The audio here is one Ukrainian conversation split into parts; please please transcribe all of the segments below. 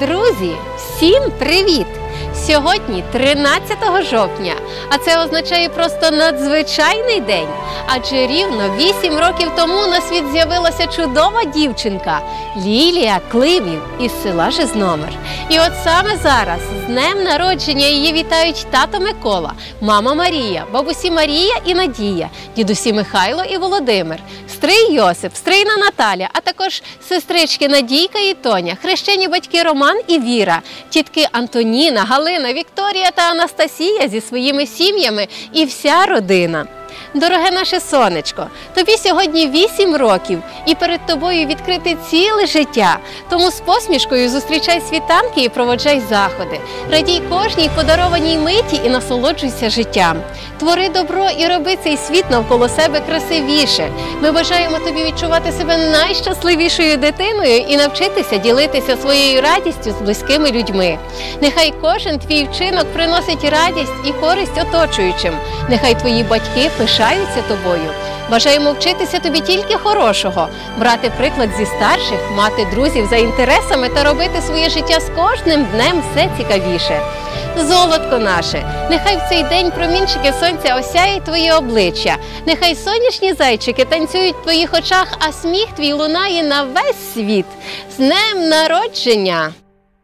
Друзі, всім привіт! Сьогодні 13 жовтня, а це означає просто надзвичайний день. Адже рівно 8 років тому на світ з'явилася чудова дівчинка Лілія Климів із села Жизномир. І от саме зараз з днем народження її вітають тато Микола, мама Марія, бабусі Марія і Надія, дідусі Михайло і Володимир, стрий Йосип, стрийна Наталя, а також сестрички Надійка і Тоня, хрещені батьки Роман і Віра, тітки Антоніна, Галина, Вікторія та Анастасія зі своїми сім'ями і вся родина. Дороге наше сонечко, тобі сьогодні 8 років і перед тобою відкрите ціле життя. Тому з посмішкою зустрічай світанки і проводжай заходи. Радій кожній подарованій миті і насолоджуйся життям. Твори добро і роби цей світ навколо себе красивіше. Ми бажаємо тобі відчувати себе найщасливішою дитиною і навчитися ділитися своєю радістю з близькими людьми. Нехай кожен твій вчинок приносить радість і користь оточуючим. Нехай твої батьки пишаються тобою. Бажаємо вчитися тобі тільки хорошого, брати приклад зі старших, мати друзів за інтересами та робити своє життя з кожним днем все цікавіше. Золотко наше, нехай в цей день промінчики сонця осяють твоє обличчя. Нехай сонячні зайчики танцюють в твоїх очах, а сміх твій лунає на весь світ. З днем народження!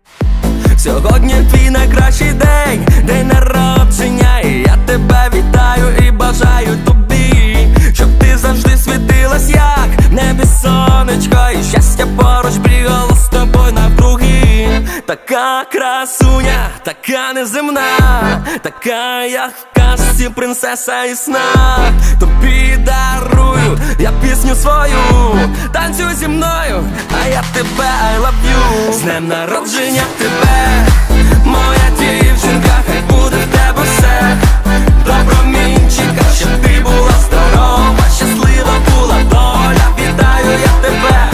Сьогодні твій найкращий день, день народження, і я тебе вітаю і бажаю тобі, щоб ти завжди світилась, як в небі сонечко, і щастя поруч бігало з тобою навкруги. Така красуня, така неземна, така, як в казці принцеса і сна. Тобі дарую я пісню свою, танцюй зі мною, а я тебе, I love you. З днем народження тебе, моя дівчинка, хай буде в тебе все до промінчика, щоб ти була здорова, щаслива була доля. Вітаю я тебе,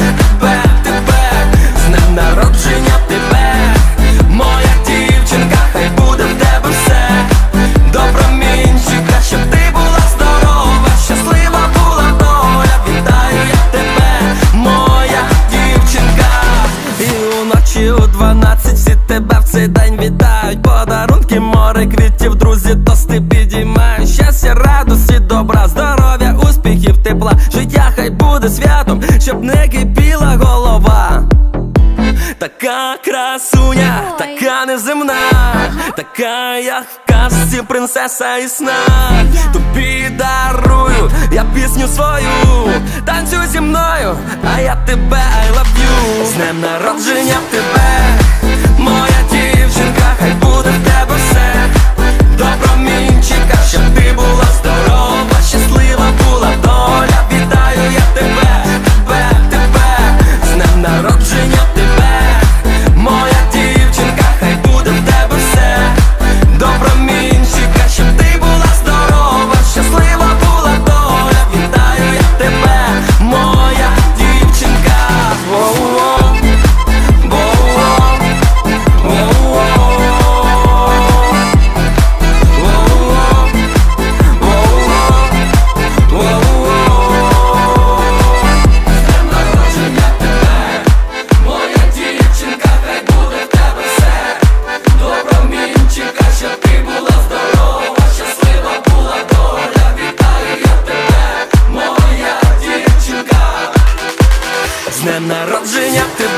тебе, з днем народження тебе, моя дівчинка, хай буде в тебе все до промінчика, щоб ти була здорова, щаслива була доля. Вітаю я тебе, моя дівчинка. І уночі у 12 всі тебе в цей день вітають. Подарунки, море квітів, друзі, тости підіймають. Щастя, радості, добра, здоров'я, успіхів, тепла. Життя хай буде святом, щоб не кипіла голова. Така красуня, така неземна, така, як в казці принцеса і сна. Тобі дарую я пісню свою, танцюй зі мною, а я тебе, I love you. З днем народження тебе, моя дівчинка, хай буде в тебе все до промінчика, щоб ти була здорова, щаслива була доля. Вітаю я тебе, тебе, з днем народження тебе, моя дівчинка, хай буде в тебе все до промінчика, щоб ти була здорова, щаслива була доля. Вітаю я тебе, моя дівчинка. Воу-воу, воу-воу, воу-воу, воу-воу, воу-воу. З днем народження тебе, моя дівчинка, хай буде в тебе все до промінчика, щоб ти була здорова, щаслива була доля. Вітаю я тебе, моя дівчинка. З днем народження тебе.